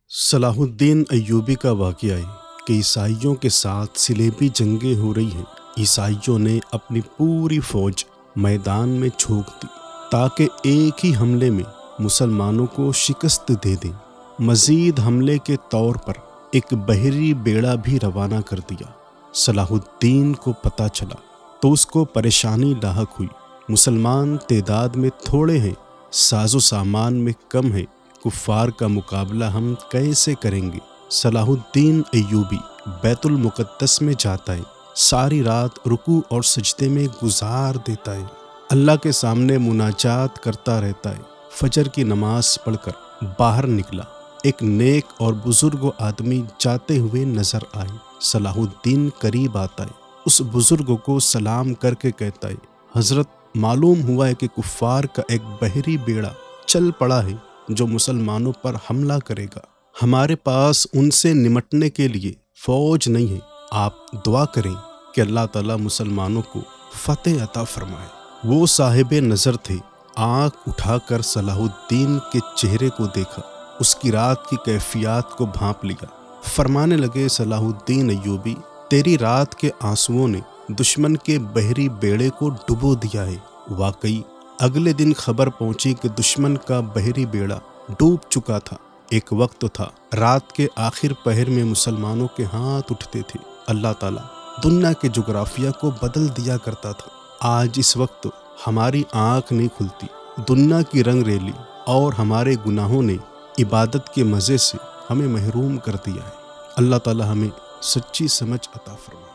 صلاح الدین ایوبی کا واقعہ ہے کہ عیسائیوں کے ساتھ صلیبی جنگیں ہو رہی ہیں۔ عیسائیوں نے اپنی پوری فوج میدان میں جھونک دی تاکہ ایک ہی حملے میں مسلمانوں کو شکست دے دیں۔ مزید حملے کے طور پر ایک بحری بیڑا بھی روانہ کر دیا۔ صلاح الدین کو پتہ چلا تو اس کو پریشانی لاحق ہوئی۔ مسلمان تعداد میں تھوڑے ہیں، ساز و سامان میں کم ہے، کفار کا مقابلہ ہم کیسے کریں گے؟ صلاح الدین ایوبی بیت المقدس میں جاتا ہے، ساری رات رکوع اور سجدے میں گزار دیتا ہے، اللہ کے سامنے مناجات کرتا رہتا ہے۔ فجر کی نماز پڑھ کر باہر نکلا، ایک نیک اور بزرگ آدمی جاتے ہوئے نظر آئے۔ صلاح الدین قریب آتا ہے، اس بزرگ کو سلام کر کے کہتا ہے، حضرت، معلوم ہوا ہے کہ کفار کا ایک بحری بیڑا چل پڑا ہے جو مسلمانوں پر حملہ کرے گا۔ ہمارے پاس ان سے نمٹنے کے لیے فوج نہیں ہے، آپ دعا کریں کہ اللہ تعالیٰ مسلمانوں کو فتح عطا فرمائے۔ وہ صاحب نظر تھے، آنکھ اٹھا کر صلاح الدین کے چہرے کو دیکھا، اس کی رات کی کیفیات کو بھانپ لیا۔ فرمانے لگے، صلاح الدین ایوبی، تیری رات کے آنسوؤں نے دشمن کے بحری بیڑے کو ڈبو دیا ہے۔ واقعی اگلے دن خبر پہنچی کہ دشمن کا بحری بیڑا ڈوب چکا تھا۔ ایک وقت تھا، رات کے آخر پہر میں مسلمانوں کے ہاتھ اٹھتے تھے، اللہ تعالیٰ دنیا کے جغرافیہ کو بدل دیا کرتا تھا۔ آج اس وقت ہماری آنکھ نہیں کھلتی، دنیا کی رنگ ریلی اور ہمارے گناہوں نے عبادت کے مزے سے ہمیں محروم کر دیا ہے۔ اللہ تعالیٰ ہمیں سچی سمجھ عطا فرمائے۔